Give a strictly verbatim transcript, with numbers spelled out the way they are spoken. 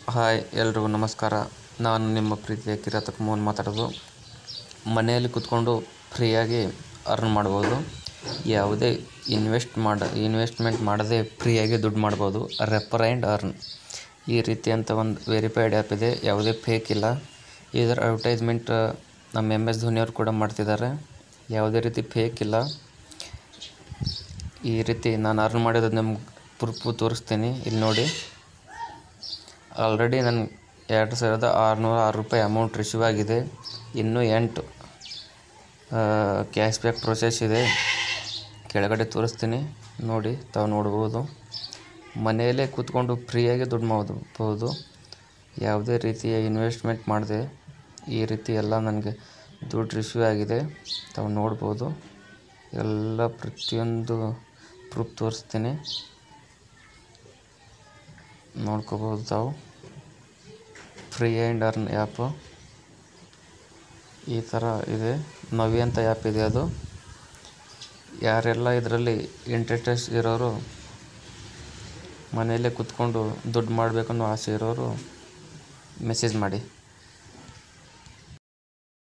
Hi ಎಲ್ರಿಗೂ ನಮಸ್ಕಾರ. ನಾನು ನಿಮ್ಮ ಪ್ರೀತಿಯ ಕಿರಾತಕ ಮೋಹನ್ ಮಾತಾಡೋದು. ಮನೆಯಲ್ಲಿ ಕೂತ್ಕೊಂಡು ಫ್ರೀಯಾಗಿ ಅರ್ನ್ ಮಾಡ್ಬೋದು. ಯಾವುದೇ ಇನ್ವೆಸ್ಟ್ ಮಾಡ ಇನ್ವೆಸ್ಟ್ಮೆಂಟ್ ಮಾಡದೆ ಫ್ರೀಯಾಗಿ ದುಡ್ಡು ಮಾಡ್ಬೋದು. ರೆಫರ್ ಆ್ಯಂಡ್ ಅರ್ನ್ ಈ ರೀತಿ ಅಂತ ಒಂದು ವೆರಿಫೈಡ್ ಆ್ಯಪ್ ಇದೆ. ಯಾವುದೇ ಫೇಕ್ ಇಲ್ಲ. ಇದರ ಅಡ್ವರ್ಟೈಸ್ಮೆಂಟ್ ನಮ್ಮ ಎಮ್ ಎಸ್ ಧೋನಿಯವರು ಕೂಡ ಮಾಡ್ತಿದ್ದಾರೆ. ಯಾವುದೇ ರೀತಿ ಫೇಕ್ ಇಲ್ಲ. ಈ ರೀತಿ ನಾನು ಅರ್ನ್ ಮಾಡಿರೋದು ನಿಮ್ಗೆ ಪ್ರೂಫ್ ತೋರಿಸ್ತೀನಿ. ಇಲ್ಲಿ ನೋಡಿ, ಆಲ್ರೆಡಿ ನನ್ನ ಎರಡು ಸಾವಿರದ ಆರುನೂರ ಆರು ರೂಪಾಯಿ ಅಮೌಂಟ್ ರಿಸೀವ್ ಆಗಿದೆ. ಇನ್ನೂ ಎಂಟು ಕ್ಯಾಶ್ ಬ್ಯಾಕ್ ಪ್ರೊಸೆಸ್ ಇದೆ. ಕೆಳಗಡೆ ತೋರಿಸ್ತೀನಿ ನೋಡಿ, ತಾವು ನೋಡ್ಬೋದು. ಮನೆಯಲ್ಲೇ ಕೂತ್ಕೊಂಡು ಫ್ರೀಯಾಗಿ ದುಡ್ಡು ಮಾಡ್ಬೋದು. ಯಾವುದೇ ರೀತಿಯ ಇನ್ವೆಸ್ಟ್ಮೆಂಟ್ ಮಾಡಿದೆ ಈ ರೀತಿ ಎಲ್ಲ ನನಗೆ ದುಡ್ಡು ರಿಸೀವ್ ಆಗಿದೆ. ತಾವು ನೋಡ್ಬೋದು. ಎಲ್ಲ ಪ್ರತಿಯೊಂದು ಪ್ರೂಫ್ ತೋರಿಸ್ತೀನಿ, ನೋಡ್ಕೋಬೋದು. ತಾವು ಫ್ರೀ ಆ್ಯಂಡ್ ಅರ್ನ್ ಆ್ಯಪು ಈ ಥರ ಇದೆ. ನವಿ ಅಂತ ಆ್ಯಪ್ ಇದೆ. ಅದು ಯಾರೆಲ್ಲ ಇದರಲ್ಲಿ ಇಂಟ್ರೆಸ್ಟ್ ಇರೋರು, ಮನೆಯಲ್ಲೇ ಕೂತ್ಕೊಂಡು ದುಡ್ಡು ಮಾಡಬೇಕನ್ನೋ ಆಸೆ ಇರೋರು ಮೆಸೇಜ್ ಮಾಡಿ.